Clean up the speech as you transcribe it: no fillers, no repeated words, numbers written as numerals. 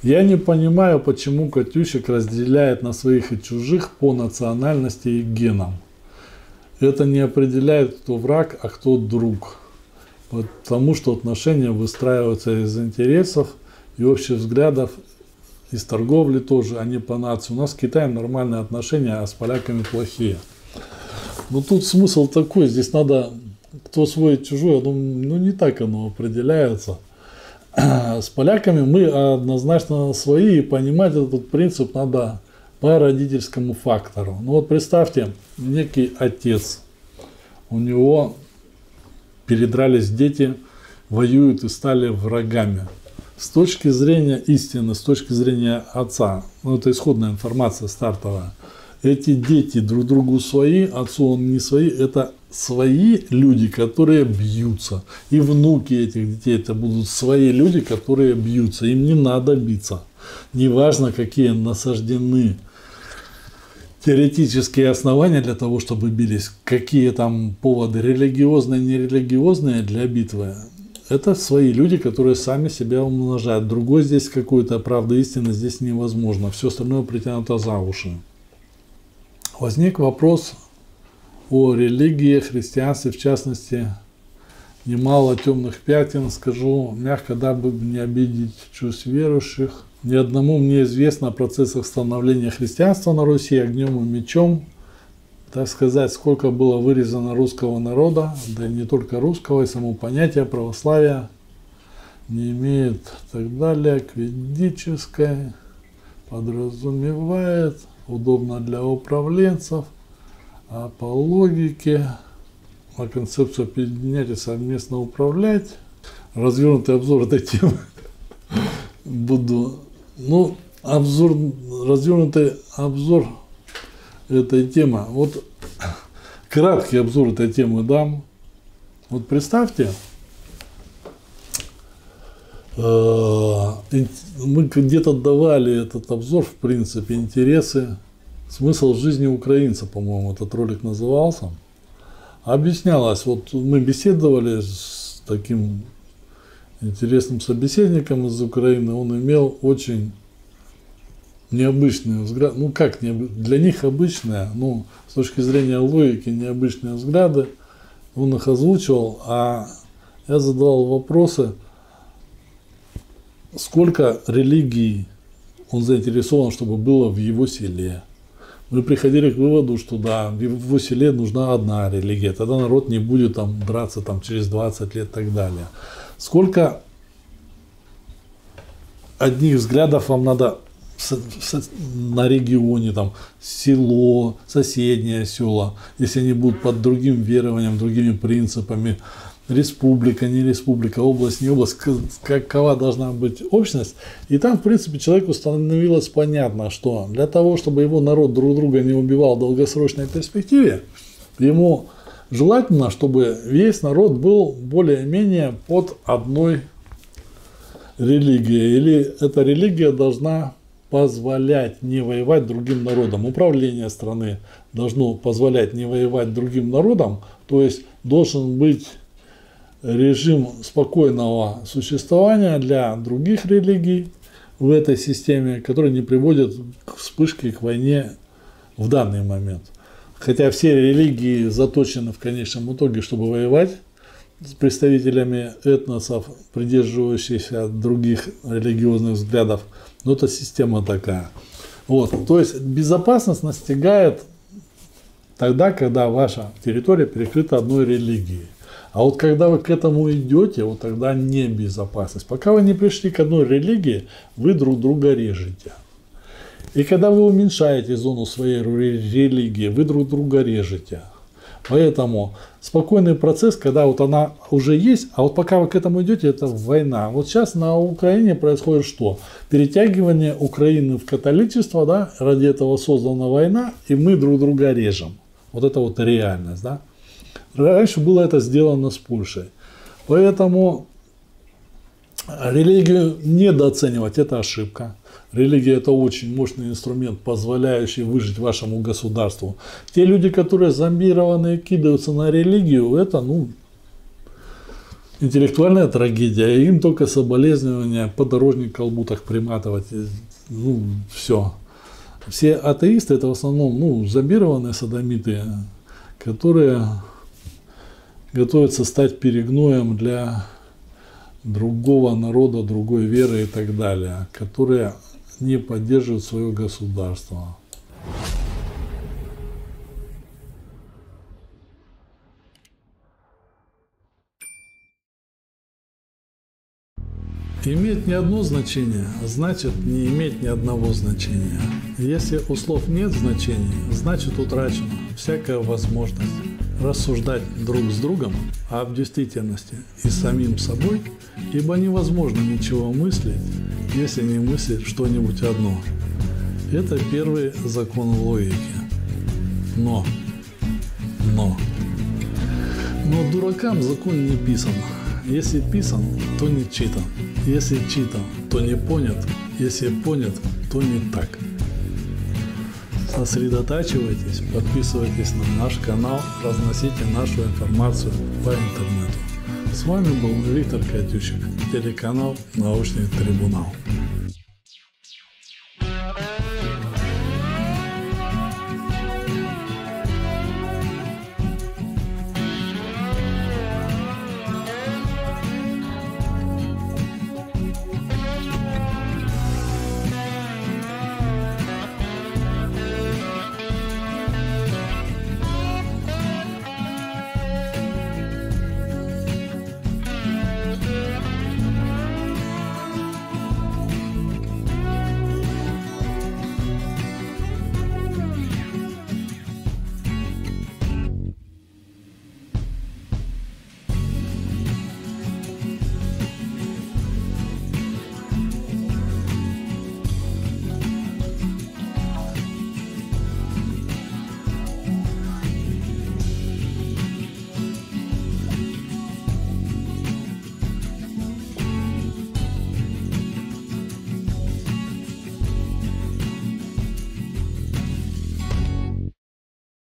Я не понимаю, почему Катющик разделяет на своих и чужих по национальности и генам. Это не определяет, кто враг, а кто друг. Потому что отношения выстраиваются из интересов и общих взглядов, из торговли тоже, а не по нации. У нас с Китаем нормальные отношения, а с поляками плохие. Но тут смысл такой, здесь надо, кто свой и чужой, я думаю, ну не так оно определяется. С поляками мы однозначно свои, и понимать этот принцип надо по родительскому фактору. Ну вот представьте, некий отец, у него передрались дети, воюют и стали врагами. С точки зрения истины, с точки зрения отца, ну это исходная информация стартовая, эти дети друг другу свои, отцу он не свои, это свои люди, которые бьются. И внуки этих детей это будут свои люди, которые бьются. Им не надо биться. Неважно, какие насаждены теоретические основания для того, чтобы бились, какие там поводы религиозные, нерелигиозные для битвы. Это свои люди, которые сами себя умножают. Другой здесь какой-то правда истины здесь невозможно. Все остальное притянуто за уши. Возник вопрос о религии, христианстве, в частности, немало темных пятен, скажу мягко, дабы не обидеть чувств верующих. Ни одному мне известно о процессах становления христианства на Руси огнем и мечом, так сказать, сколько было вырезано русского народа, да и не только русского, и само понятие православия не имеет, так далее, к ведической, подразумевает, удобно для управленцев, а по логике, на концепцию объединять и совместно управлять. Развернутый обзор этой темы буду. Ну, развернутый обзор этой темы. Вот краткий обзор этой темы дам. Вот представьте, мы где-то давали этот обзор, в принципе, интересы, смысл жизни украинца, по-моему, этот ролик назывался. Объяснялось, вот мы беседовали с таким интересным собеседником из Украины, он имел очень необычные взгляды, ну как, для них обычные, ну с точки зрения логики необычные взгляды, он их озвучивал, а я задавал вопросы, сколько религий он заинтересован, чтобы было в его селе. Мы приходили к выводу, что да, в его селе нужна одна религия, тогда народ не будет там драться там, через 20 лет и так далее. Сколько одних взглядов вам надо на регионе, там, село, соседнее села, если они будут под другим верованием, другими принципами, республика, не республика, область, не область, какова должна быть общность. И там, в принципе, человеку становилось понятно, что для того, чтобы его народ друг друга не убивал в долгосрочной перспективе, ему желательно, чтобы весь народ был более-менее под одной религией. Или эта религия должна позволять не воевать другим народам. Управление страны должно позволять не воевать другим народам, то есть должен быть режим спокойного существования для других религий в этой системе, который не приводит к вспышке, к войне в данный момент. Хотя все религии заточены в конечном итоге, чтобы воевать с представителями этносов, придерживающихся других религиозных взглядов, но это система такая. Вот. То есть безопасность настигает тогда, когда ваша территория перекрыта одной религией. А вот когда вы к этому идете, вот тогда небезопасность. Пока вы не пришли к одной религии, вы друг друга режете. И когда вы уменьшаете зону своей религии, вы друг друга режете. Поэтому спокойный процесс, когда вот она уже есть, а вот пока вы к этому идете, это война. Вот сейчас на Украине происходит что? Перетягивание Украины в католичество, да, ради этого создана война, и мы друг друга режем. Вот это вот реальность, да. Раньше было это сделано с Польшей. Поэтому религию недооценивать – это ошибка. Религия – это очень мощный инструмент, позволяющий выжить вашему государству. Те люди, которые зомбированы и кидаются на религию, это, ну, интеллектуальная трагедия, им только соболезнования, подорожник в колбутах приматывать, ну, все. Все атеисты это в основном, ну, зомбированные содомиты, которые готовятся стать перегноем для другого народа, другой веры и так далее, которые не поддерживают свое государство. Иметь не одно значение, значит не иметь ни одного значения. Если у слов нет значений, значит утрачена всякая возможность рассуждать друг с другом об действительности и самим собой, ибо невозможно ничего мыслить, если не мыслить что-нибудь одно. Это первый закон логики. Но дуракам закон не писан. Если писан, то не читан. Если читан, то не понят. Если понят, то не так. Сосредотачивайтесь, подписывайтесь на наш канал, разносите нашу информацию по интернету. С вами был Виктор Катющик, телеканал «Научный трибунал».